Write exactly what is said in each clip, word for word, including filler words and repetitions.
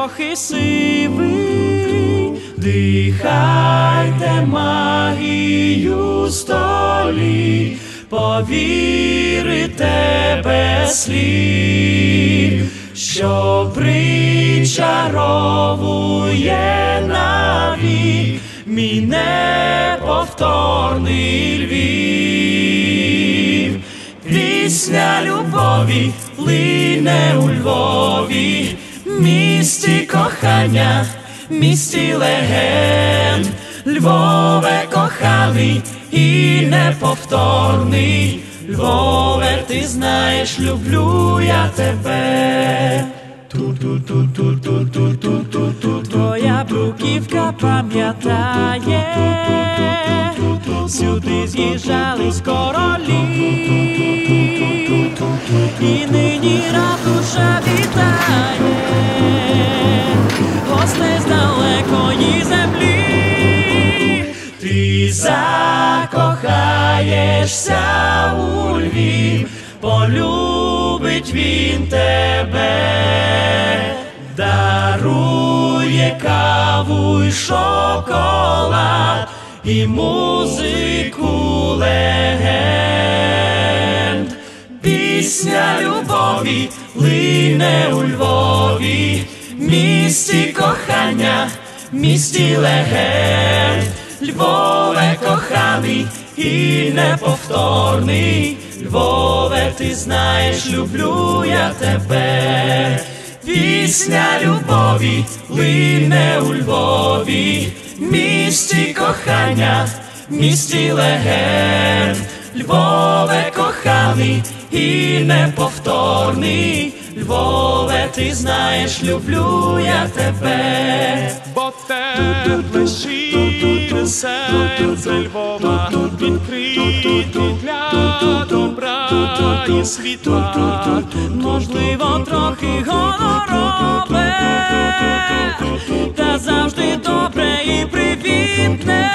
трохи сивий, дихайте магію столі, повірите без слів, що причаровує навік мій неповторний Львів. Пісня любові лине у Львові, місті кохання, місті легенд. Львове коханий і неповторний, Львове, ти знаєш, люблю я тебе. Твоя бруківка пам'ятає, сюди з'їжджались королі, і нині ратуша вітає гостей з далекої землі. Ти закохаєшся у Львів, полюбить він тебе, дарує каву й шоколад і музику легенд. Пісня любові лине у Львові, місті кохання, місті легенд. Львове коханий і неповторний, Львове, ти знаєш, люблю я тебе. Пісня любові лине у Львові, місті кохання, місті легенд. Львове коханий і неповторний, Львове, ти знаєш, люблю я тебе. Бо тепле щире серце Львова відкрите для добра і світла, можливо, трохи гонорове, та завжди добре і привітне.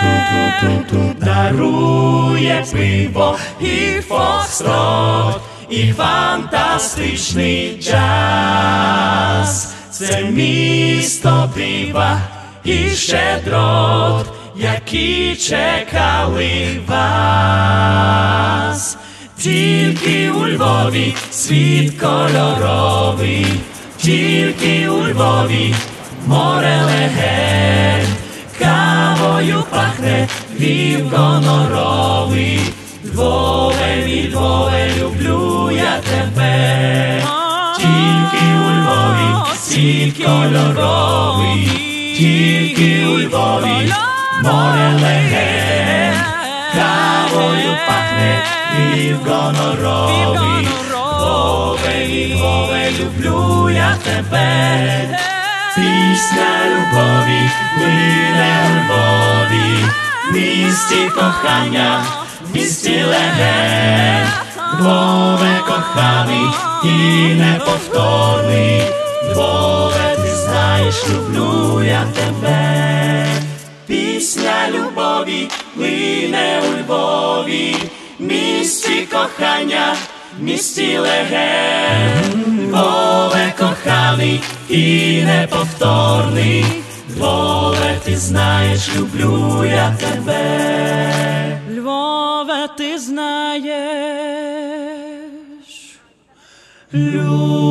Дарує пиво і фокстрот, і фантастичний джаз. Це місто дива і щедрот, які чекали вас. Тільки у Львові світ кольоровий, тільки у Львові море легенд. Кавою пахне Львів гоноровий, Львове, мій Львове, люблю я тебе. Тільки у Львові світ кольоровий, тільки у Львові море легенд. Кавою пахне Львів гоноровий, Львове, мій Львове, люблю я тебе. Пісня любові лине у Львові, місті кохання, місті легенд. Львове коханий і неповторний, Львове, ти знаєш, люблю я тебе. Пісня любові лине у Львові, місті кохання, місті легенд. Львове коханий і неповторний, Львове, ти знаєш, люблю я тебе. Львове, ти знаєш, люблю